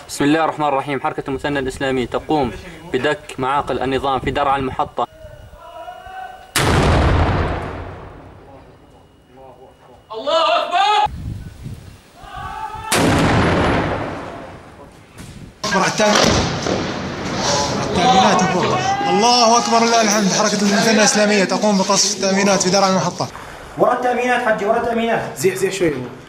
بسم الله الرحمن الرحيم. حركة المثنى الإسلامي تقوم بدك معاقل النظام في درعا المحطة. الله أكبر. التأمينات فوق. الله أكبر لله الحمد. حركة المثنى الإسلامية تقوم بقصف التأمينات في درعا المحطة. ورا التأمينات حجي، ورا التأمينات. زيح شوي.